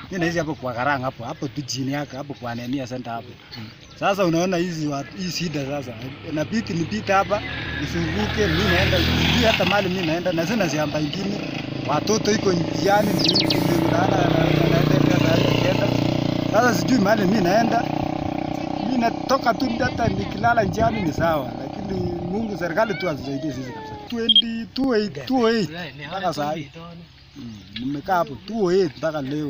Mimi naishi hapo kwa Karanga hapo tu chini yake hapo kwa Nenia Center hapo. Sasa unaona hii shida sasa. Nipite hapa nisunguke mimi naenda sijui hata mali mimi naenda na sina shamba ingine. Watoto iko njiani naenda. Sasa sijui mali mimi naenda. Mimi natoka tu hata nikilala njiani ni sawa, lakini Mungu serikali tu atusaidie sisi kabisa. 2028 mpaka sasa nimekaa hapo 2008 mpaka leo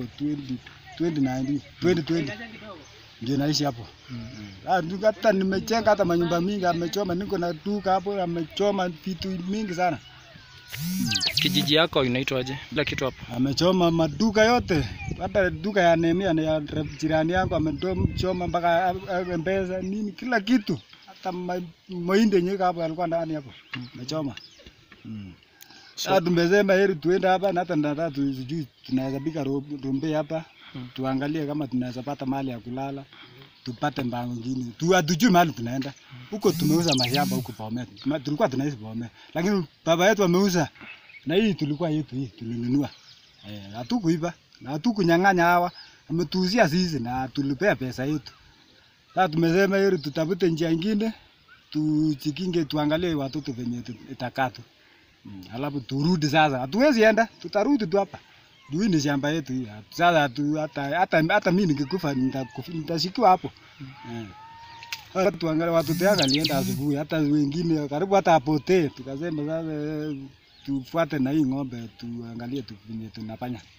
2020 ndio naishi hapo. Hata nimejenga hata manyumba mingi amechoma, niko na duka hapo amechoma vitu mingi sana. Kijiji yako inaitwaje? Kila kitu hapo. Amechoma maduka yote. Hata duka ya Nehemia na ya jirani yangu amechoma mpaka M-Pesa nini kila kitu. Hata mahindi yenyewe hapo alikuwa ndani hapo. Amechoma. Sasa tumesema heri tuende hapa na hata nataka tujui tunaweza piga rombe hapa. Tuangalie kama tunaweza pata mahali ya kulala. Tupate mpango nyingine. Hatujui mahali tunaenda. Huko tumeuza mashamba huko Bomet. Tulikuwa tunaishi Bomet. Lakini baba yetu ameuza. Na hii tulikuwa yetu hii tulinunua. Hatukuiba na hatukunyang'anya hawa. Ametuuzia sisi na tulipea pesa yetu. Sasa tumesema heri tutafute njia nyingine. Tujikinge tuangalie watoto venye itakatu. Alafu turudi sasa. Hatuwezi enda, tutarudi tu hapa. Juu ni shamba yetu hii. Sasa hata mimi nikikufa nitashikiwa hapo. Tuangalie watoto yangu alienda asubuhi, hata wengine karibu hata apotee. Tukasema sasa tufuate na hii ng'ombe tuangalie tunafanya.